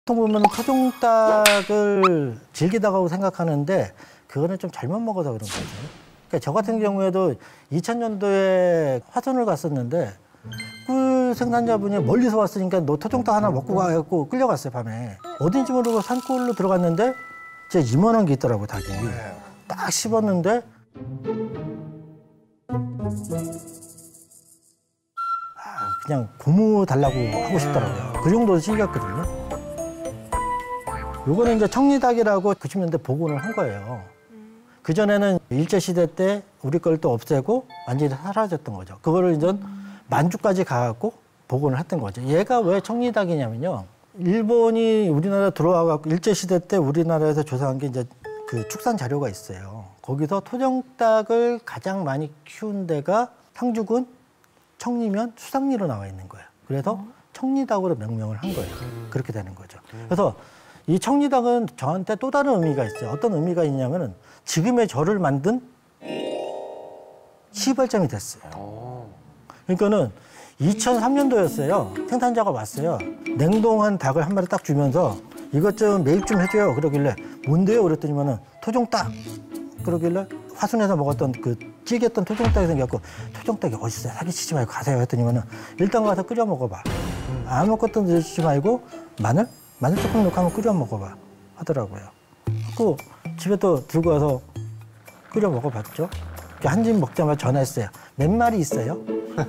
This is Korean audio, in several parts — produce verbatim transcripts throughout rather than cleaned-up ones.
보통 보면 토종닭을 질기다고 생각하는데 그거는 좀 잘못 먹어서 그런 거죠. 그러니까 저 같은 경우에도 이천 년도에 화순을 갔었는데 꿀 생산자분이 멀리서 왔으니까 너 토종닭 하나 먹고 가고 끌려갔어요, 밤에. 어딘지 모르고 산골로 들어갔는데 진짜 이만한 게 있더라고, 닭이. 딱 씹었는데 아, 그냥 고무 달라고 하고 싶더라고요. 그 정도로 질겼거든요. 요거는 이제 청리닭이라고 구십 년대 복원을 한 거예요. 그전에는 일제시대 때 우리 걸 또 없애고 완전히 사라졌던 거죠. 그거를 이제 만주까지 가갖고 복원을 했던 거죠. 얘가 왜 청리닭이냐면요. 일본이 우리나라 들어와갖고 일제시대 때 우리나라에서 조사한 게 이제 그 축산 자료가 있어요. 거기서 토종닭을 가장 많이 키운 데가 상주군 청리면 수상리로 나와 있는 거예요. 그래서 청리닭으로 명명을 한 거예요. 그렇게 되는 거죠. 그래서 이 청리닭은 저한테 또 다른 의미가 있어요. 어떤 의미가 있냐면은 지금의 저를 만든 시발점이 됐어요. 그러니까는 이천삼 년도였어요. 생산자가 왔어요. 냉동한 닭을 한 마리 딱 주면서 이것 좀 매입 좀 해줘요. 그러길래 뭔데요? 그랬더니만은 토종닭. 그러길래 화순에서 먹었던 그 찌개했던 토종닭이 생겼고 토종닭이 어딨어요? 사기치지 말고 가세요. 했더니만은 일단 가서 끓여 먹어봐. 아무것도 넣지 말고 마늘? 마늘 조금 넣고 한번 끓여 먹어봐 하더라고요. 그 집에 또 들고 와서 끓여 먹어봤죠. 한 집 먹자마자 전화했어요. 몇 마리 있어요?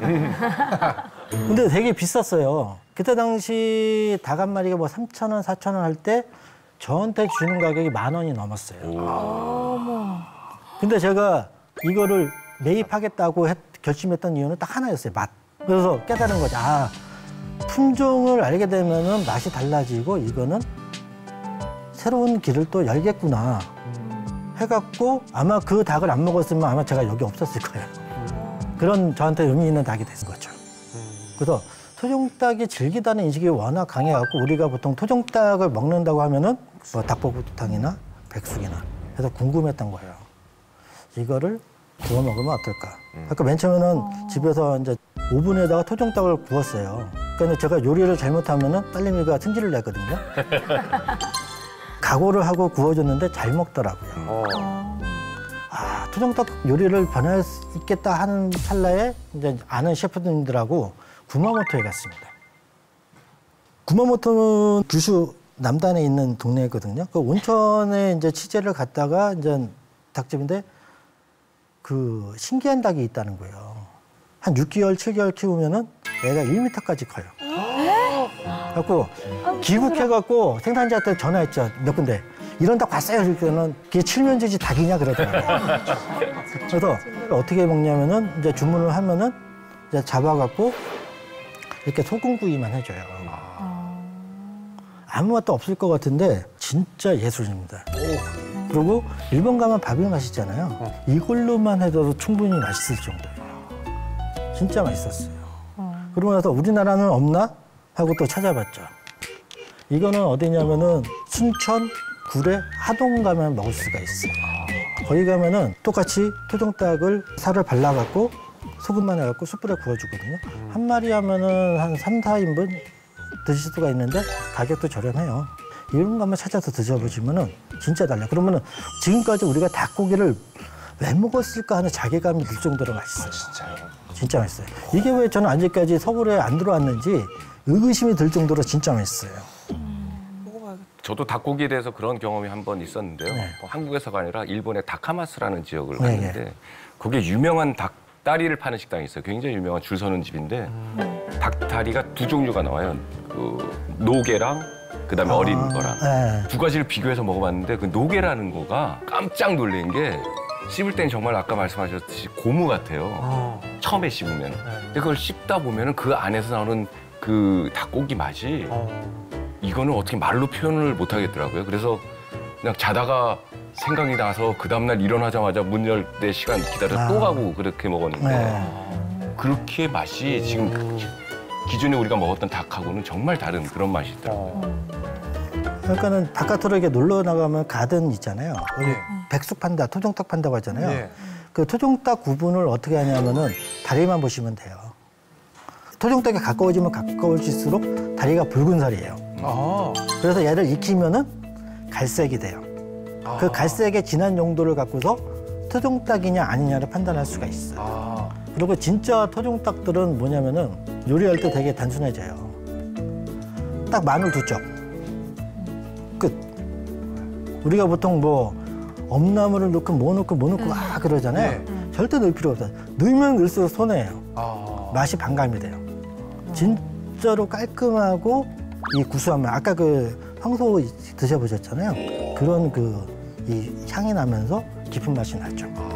근데 되게 비쌌어요. 그때 당시 닭 한 마리가 뭐 삼천 원, 사천 원 할 때 저한테 주는 가격이 만 원이 넘었어요. 어머. 근데 제가 이거를 매입하겠다고 했, 결심했던 이유는 딱 하나였어요. 맛. 그래서 깨달은 거죠. 아, 품종을 알게 되면은 맛이 달라지고 이거는 새로운 길을 또 열겠구나 해갖고 아마 그 닭을 안 먹었으면 아마 제가 여기 없었을 거예요. 그런 저한테 의미 있는 닭이 된 거죠. 그래서 토종닭이 질기다는 인식이 워낙 강해갖고 우리가 보통 토종닭을 먹는다고 하면은 뭐 닭볶음탕이나 백숙이나 해서 궁금했던 거예요. 이거를 구워 먹으면 어떨까? 그러니까 맨 처음에는 어. 집에서 이제 오븐에다가 토종닭을 구웠어요. 그러니까 제가 요리를 잘못하면은 딸내미가 승질을 내거든요. 각오를 하고 구워줬는데 잘 먹더라고요. 어. 아, 토종닭 요리를 변할 수 있겠다 하는 찰나에 이제 아는 셰프님들하고 구마모토에 갔습니다. 구마모토는 규슈 남단에 있는 동네거든요. 그 온천에 이제 취재를 갔다가 이제 닭집인데 그 신기한 닭이 있다는 거예요. 한 육 개월, 칠 개월 키우면은 애가 일 미터까지 커요. 그래갖고 귀국해갖고 생산자한테 전화했죠. 몇 군데. 이런 닭 봤어요. 그러니까는 그게 칠면조지 닭이냐 그러더라고요. 그래서 어떻게 먹냐면은 이제 주문을 하면은 이제 잡아갖고 이렇게 소금구이만 해줘요. 아무 맛도 없을 것 같은데 진짜 예술입니다. 그리고 일본 가면 밥이 맛있잖아요. 이걸로만 해도 충분히 맛있을 정도예요. 진짜 맛있었어요. 그러고 나서 우리나라는 없나? 하고 또 찾아봤죠. 이거는 어디냐면은 순천, 구례, 하동 가면 먹을 수가 있어요. 거기 가면은 똑같이 토종닭을 살을 발라갖고 소금만 해갖고 숯불에 구워주거든요. 한 마리 하면은 한 삼, 사 인분 드실 수가 있는데 가격도 저렴해요. 이런 거 한번 찾아서 드셔보시면은 진짜 달라요. 그러면은 지금까지 우리가 닭고기를 왜 먹었을까 하는 자괴감이 들 정도로 맛있어요. 아, 진짜요? 진짜 맛있어요. 이게 왜 저는 아직까지 서울에 안 들어왔는지 의구심이 들 정도로 진짜 맛있어요. 저도 닭고기에 대해서 그런 경험이 한 번 있었는데요. 네. 한국에서가 아니라 일본의 다카마스라는 지역을 네, 갔는데 네. 거기에 유명한 닭다리를 파는 식당이 있어요. 굉장히 유명한 줄 서는 집인데 음. 닭다리가 두 종류가 나와요. 그 노게랑 그다음에 아, 어린 거랑 네. 두 가지를 비교해서 먹어봤는데 그 노게라는 거가 깜짝 놀란 게 씹을 땐 정말 아까 말씀하셨듯이 고무 같아요. 어. 처음에 씹으면. 네. 근데 그걸 씹다 보면은 그 안에서 나오는 그 닭고기 맛이 어. 이거는 어떻게 말로 표현을 못 하겠더라고요. 그래서 그냥 자다가 생각이 나서 그 다음날 일어나자마자 문 열 때 시간 기다려 아. 또 가고 그렇게 먹었는데 네. 그렇게 맛이 지금 음. 기존에 우리가 먹었던 닭하고는 정말 다른 그런 맛이 있더라고요. 어. 그러니까는 바깥으로 이렇게 놀러 나가면 가든 있잖아요. 여기 네. 백숙 판다, 토종닭 판다고 하잖아요. 네. 그 토종닭 구분을 어떻게 하냐면은 다리만 보시면 돼요. 토종닭이 가까워지면 가까워질수록 다리가 붉은 살이에요. 아. 그래서 얘를 익히면은 갈색이 돼요. 아. 그 갈색의 진한 용도를 갖고서 토종닭이냐 아니냐를 판단할 수가 있어요. 아. 그리고 진짜 토종닭들은 뭐냐면은 요리할 때 되게 단순해져요. 딱 마늘 두 쪽. 끝. 우리가 보통 뭐 엄나물을 넣고 뭐 넣고 뭐 넣고 아 그러잖아요. 네. 절대 넣을 필요 없어요. 넣으면 넣을수록 손해예요. 아. 맛이 반감이 돼요. 진짜로 깔끔하고 이 구수한 맛. 아까 그 황소 드셔보셨잖아요. 그런 그 이 향이 나면서 깊은 맛이 나죠.